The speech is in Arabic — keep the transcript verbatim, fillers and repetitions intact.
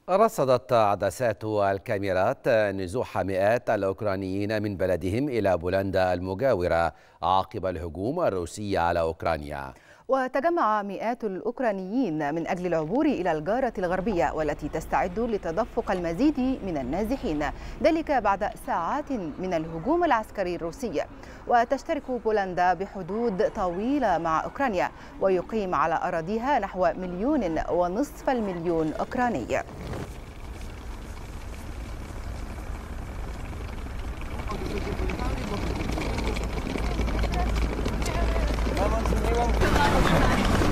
رصدت عدسات الكاميرات نزوح مئات الأوكرانيين من بلدهم إلى بولندا المجاورة عقب الهجوم الروسي على أوكرانيا. وتجمع مئات الأوكرانيين من أجل العبور إلى الجارة الغربية والتي تستعد لتدفق المزيد من النازحين، ذلك بعد ساعات من الهجوم العسكري الروسي. وتشترك بولندا بحدود طويلة مع أوكرانيا، ويقيم على أراضيها نحو مليون ونصف المليون أوكراني. Vamos, vamos.